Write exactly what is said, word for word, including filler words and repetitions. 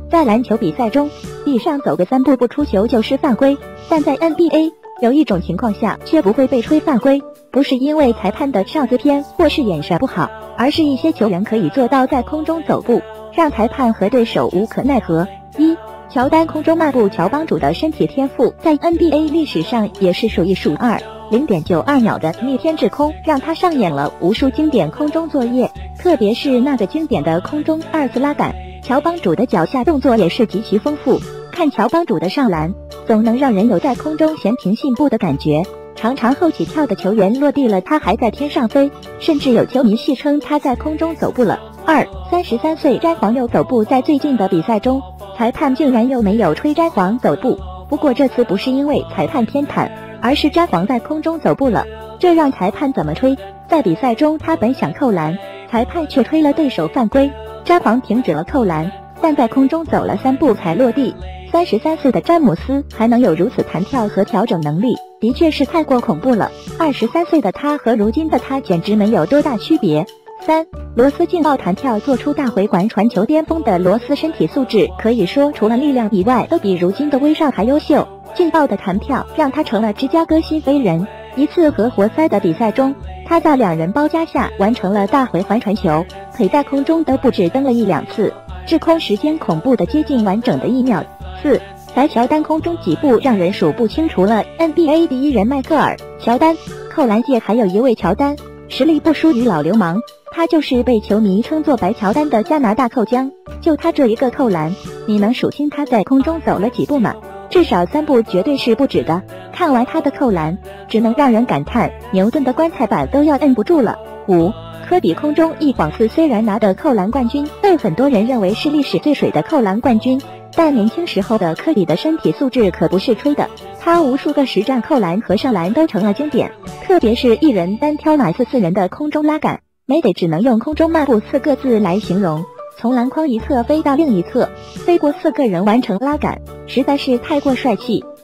在篮球比赛中，地上走个三步不出球就是犯规，但在 N B A 有一种情况下却不会被吹犯规，不是因为裁判的上字偏或是眼神不好，而是一些球员可以做到在空中走步，让裁判和对手无可奈何。一、乔丹空中漫步，乔帮主的身体天赋在 N B A 历史上也是数一数二。零点九二秒的逆天滞空让他上演了无数经典空中作业，特别是那个经典的空中二次拉杆，乔帮主的脚下动作也是极其丰富。看乔帮主的上篮，总能让人有在空中闲庭信步的感觉，常常后起跳的球员落地了他还在天上飞，甚至有球迷戏称他在空中走步了。二、三十三岁詹皇又走步，在最近的比赛中，裁判竟然又没有吹詹皇走步，不过这次不是因为裁判偏袒，而是詹皇在空中走步了，这让裁判怎么吹？在比赛中他本想扣篮，裁判却吹了对手犯规，詹皇停止了扣篮，但在空中走了三步才落地。三十三岁的詹姆斯还能有如此弹跳和调整能力，的确是太过恐怖了。二十三岁的他和如今的他简直没有多大区别。三、罗斯劲爆弹跳做出大回环传球巅峰的罗斯身体素质可以说除了力量以外都比如今的威少还优秀，劲爆的弹跳让他成了芝加哥新飞人。一次和活塞的比赛中，他在两人包夹下完成了大回环传球，腿在空中都不止蹬了一两次，滞空时间恐怖的接近完整的一秒。四、在乔丹空中几步让人数不清，除了 N B A 第一人迈克尔·乔丹，扣篮界还有一位乔丹，实力不输于老流氓，他就是被球迷称作白乔丹的加拿大扣将。就他这一个扣篮，你能数清他在空中走了几步吗？至少三步绝对是不止的。看完他的扣篮，只能让人感叹牛顿的棺材板都要摁不住了。五、科比空中一晃四虽然拿的扣篮冠军被很多人认为是历史最水的扣篮冠军，但年轻时候的科比的身体素质可不是吹的，他无数个实战扣篮和上篮都成了经典，特别是一人单挑满四次人的空中拉杆，没得只能用空中漫步四个字来形容，从篮筐一侧飞到另一侧，飞过四个人完成拉杆，实在是太过帅气。